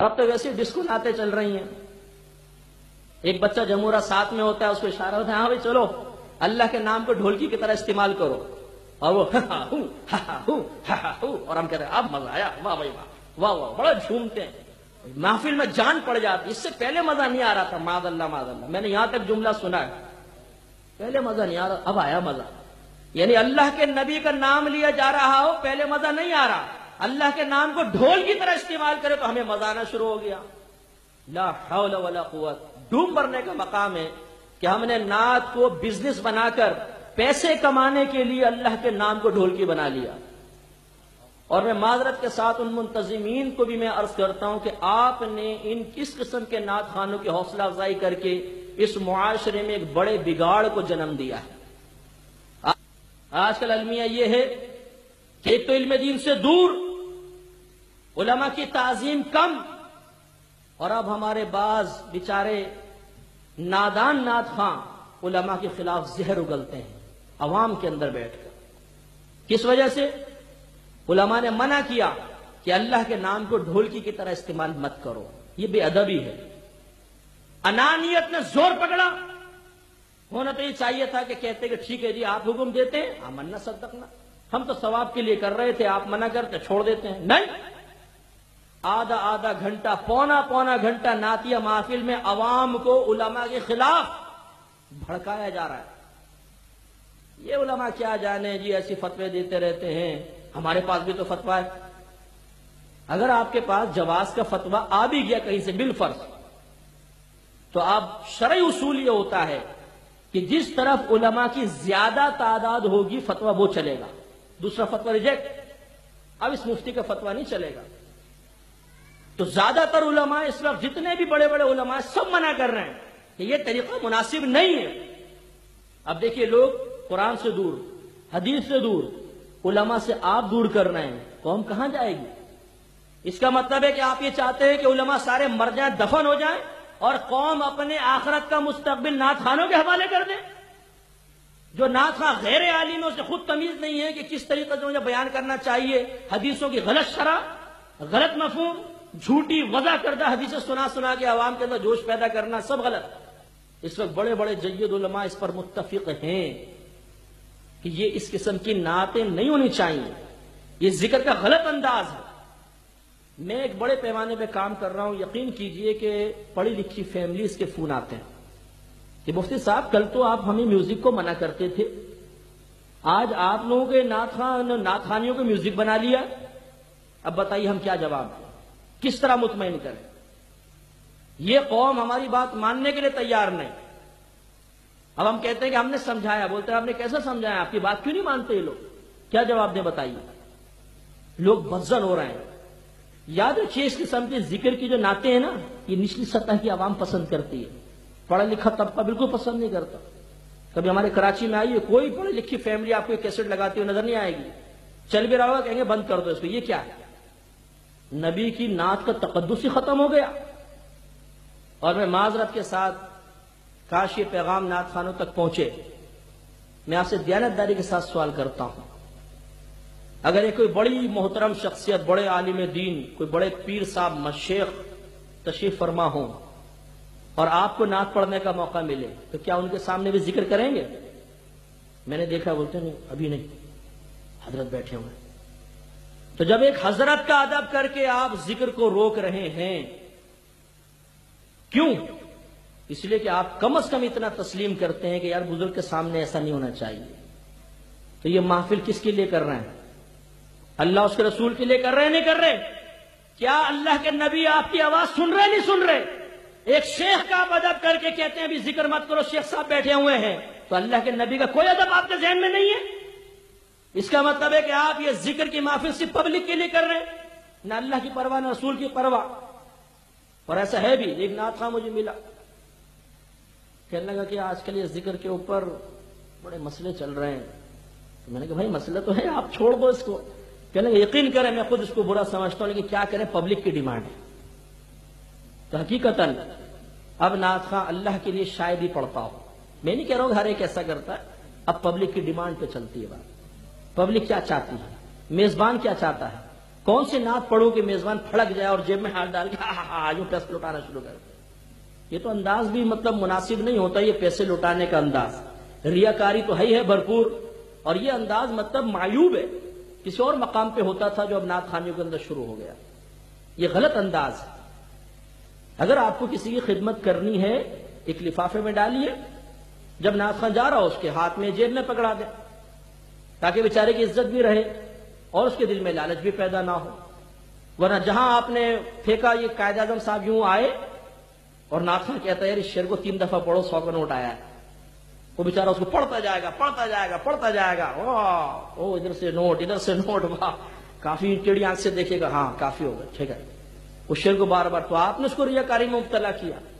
اب تو ویسے ڈسکو نعتیں چل رہی ہیں. ایک بچہ جمورہ ساتھ میں ہوتا ہے، اس کو اشارہ ہوتا ہے ہاں بھائی چلو اللہ کے نام کو ڈھولکی کی طرح استعمال کرو، اور وہ اور ہم کہتے ہیں اب مزہ آیا، واہ بھائی واہ واہ واہ، بڑا جھومتے ہیں، محفل میں جان پڑ جاتی. اس سے پہلے مزہ نہیں آ رہا تھا، معاذ اللہ معاذ اللہ، میں نے یہاں تک جملہ سنا ہے، پہلے مزہ نہیں آ رہا، اب آیا مزہ. یعنی اللہ کے نبی کا نام لیا جا رہا ہو، پہلے مزہ نہیں آ رہا، اللہ کے نام کو ڈھول کی طرح استعمال کرے تو ہمیں مزہ آنا شروع ہو گیا. لا حول ولا قوت. ڈوب مرنے کا مقام ہے کہ ہم نے نعت کو بزنس بنا کر پیسے کمانے کے لیے اللہ کے نام کو ڈھولکی بنا لیا. اور میں معذرت کے ساتھ ان منتظمین کو بھی میں عرض کرتا ہوں کہ آپ نے ان کس قسم کے نعت خوانوں کی حوصلہ افزائی کر کے اس معاشرے میں ایک بڑے بگاڑ کو جنم دیا ہے. آج کل المیہ یہ ہے کہ ایک تو علم دین سے دور، علماء کی تعظیم کم، اور اب ہمارے بعض بیچارے نادان نعت خواں علماء کے خلاف زہر اگلتے ہیں عوام کے اندر بیٹھ کر. کس وجہ سے؟ علماء نے منع کیا کہ اللہ کے نام کو ڈھولکی کی طرح استعمال مت کرو، یہ بے ادبی ہے. انانیت نے زور پکڑا. ہونا تو یہ چاہیے تھا کہ کہتے کہ ٹھیک ہے جی آپ حکم دیتے ہیں آمنا صدقنا، ہم تو ثواب کے لیے کر رہے تھے، آپ منع کرتے چھوڑ دیتے ہیں. نہیں، آدھا گھنٹہ پونا گھنٹہ نعتیہ محفل میں عوام کو علماء کے خلاف بھڑکایا جا رہا ہے. یہ علماء کیا جانے جی، ایسی فتوے دیتے رہتے ہیں، ہمارے پاس بھی تو فتویٰ ہے. اگر آپ کے پاس جواز کا فتویٰ آ بھی گیا کہیں سے بالفرض، تو اب شرعی اصول یہ ہوتا ہے کہ جس طرف علماء کی زیادہ تعداد ہوگی فتویٰ وہ چلے گا، دوسرا فتویٰ ریجیکٹ. اب اس مفتی کا فتویٰ نہیں چلے گا. تو زیادہ تر علماء اس وقت جتنے بھی بڑے بڑے علماء سب منع کر رہے ہیں کہ یہ طریقہ مناسب نہیں ہے. اب دیکھیے لوگ قرآن سے دور، حدیث سے دور، علماء سے آپ دور کر رہے ہیں، قوم کہاں جائے گی؟ اس کا مطلب ہے کہ آپ یہ چاہتے ہیں کہ علماء سارے مر جائیں، دفن ہو جائیں، اور قوم اپنے آخرت کا مستقبل نعت خوانوں کے حوالے کر دیں. جو نعت خواں غیر عالم ہے اسے خود تمیز نہیں ہے کہ کس طریقے سے مجھے بیان کرنا چاہیے. حدیثوں کی غلط شرح، غلط مفہوم، جھوٹی وضع کردہ حدیثیں سنا کے عوام کے اندر جوش پیدا کرنا، سب غلط. اس وقت بڑے بڑے جید علماء اس پر متفق ہیں کہ یہ اس قسم کی نعتیں نہیں ہونی چاہیے، یہ ذکر کا غلط انداز ہے. میں ایک بڑے پیمانے پہ کام کر رہا ہوں، یقین کیجئے کہ پڑھی لکھی فیملیز کے فون آتے ہیں کہ مفتی صاحب کل تو آپ ہمیں میوزک کو منع کرتے تھے، آج آپ لوگوں کے نعت خوانیوں کو میوزک بنا لیا، اب بتائیے ہم کیا جواب دیں، کس طرح مطمئن کریں؟ یہ قوم ہماری بات ماننے کے لیے تیار نہیں. اب ہم کہتے ہیں کہ ہم نے سمجھایا، بولتے ہیں آپ نے کیسا سمجھایا، آپ کی بات کیوں نہیں مانتے یہ لوگ؟ کیا جواب دیں بتائیے؟ لوگ بدزن ہو رہے ہیں. یاد رکھیے اس قسم کے ذکر کی جو نعتیں ہیں نا، یہ نچلی سطح کی عوام پسند کرتی ہے، پڑھا لکھا طبقہ بالکل پسند نہیں کرتا. کبھی ہمارے کراچی میں آئیے، کوئی پڑھی لکھی فیملی آپ کو ایک کیسٹ لگاتی ہوئی نظر نہیں آئے گی. چل بھی رہا ہوگا کہیں گے بند کر دو اس کو. یہ کیا ہے؟ نبی کی نعت کا تقدس ہی ختم ہو گیا. اور میں معذرت کے ساتھ، کاش یہ پیغام نعت خوانوں تک پہنچے. میں آپ سے دیانتداری کے ساتھ سوال کرتا ہوں، اگر یہ کوئی بڑی محترم شخصیت، بڑے عالم دین، کوئی بڑے پیر صاحب مشیخ تشریف فرما ہوں اور آپ کو نعت پڑھنے کا موقع ملے تو کیا ان کے سامنے بھی ذکر کریں گے؟ میں نے دیکھا بولتے نہیں ابھی نہیں، حضرت بیٹھے ہوئے. تو جب ایک حضرت کا ادب کر کے آپ ذکر کو روک رہے ہیں، کیوں؟ اس لیے کہ آپ کم از کم اتنا تسلیم کرتے ہیں کہ یار بزرگ کے سامنے ایسا نہیں ہونا چاہیے. تو یہ محفل کس کے لیے کر رہے ہیں؟ اللہ اس کے رسول کے لیے کر رہے ہیں نہیں کر رہے؟ کیا اللہ کے نبی آپ کی آواز سن رہے نہیں سن رہے؟ ایک شیخ کا آپ ادب کر کے کہتے ہیں ابھی ذکر مت کرو، شیخ صاحب بیٹھے ہوئے ہیں، تو اللہ کے نبی کا کوئی ادب آپ کے ذہن میں نہیں ہے؟ اس کا مطلب ہے کہ آپ یہ ذکر کی محفل صرف پبلک کے لیے کر رہے ہیں، نہ اللہ کی پرواہ نہ رسول کی پرواہ. اور ایسا ہے بھی. ایک نعت خواں مجھے ملا، کہنے لگا کہ آج کل یہ ذکر کے اوپر بڑے مسئلے چل رہے ہیں. تو میں نے کہا بھائی مسئلہ تو ہے، آپ چھوڑ دو اس کو. کہنے لگا یقین کریں میں خود اس کو برا سمجھتا ہوں، لیکن کیا کریں پبلک کی ڈیمانڈ ہے. تو حقیقتاً اب نعت خواں اللہ کے لیے شاید ہی پڑھتا ہو. میں نہیں کہہ رہا ہوں کہ ہر ایک ایسا کرتا ہے، اب پبلک کی ڈیمانڈ پہ چلتی ہے بات. پبلک کیا چاہتی ہے، میزبان کیا چاہتا ہے، کون سی نعت پڑھوں کہ میزبان پھڑک جائے اور جیب میں ہاتھ ڈال کے یوں پیسے لوٹانا شروع کر دے. یہ تو انداز بھی مطلب مناسب نہیں ہوتا، یہ پیسے لوٹانے کا انداز. ریاکاری تو ہے بھرپور، اور یہ انداز مطلب معیوب ہے. کسی اور مقام پہ ہوتا تھا جو اب نعت خوانیوں کے اندر شروع ہو گیا. یہ غلط انداز ہے. اگر آپ کو کسی کی خدمت کرنی ہے ایک لفافے میں ڈالیے، جب نعت خواں جا رہا ہو اس کے ہاتھ میں جیب میں پکڑا دیں تاکہ بیچارے کی عزت بھی رہے اور اس کے دل میں لالچ بھی پیدا نہ ہو. ورنہ جہاں آپ نے پھینکا، یہ قائد اعظم صاحب یوں آئے اور نعت خواں کہتا ہے یار اس شعر کو 3 دفعہ پڑھو، 100 کا نوٹ آیا ہے. وہ بیچارہ اس کو پڑھتا جائے گا پڑھتا جائے گا پڑھتا جائے گا، او ادھر سے نوٹ ادھر سے نوٹ، واہ کافی ٹیڑھی آنکھ سے دیکھے گا، ہاں کافی ہوگا ٹھیک ہے. اس شعر کو بار بار، تو آپ نے اس کو ریاکاری میں مبتلا کیا.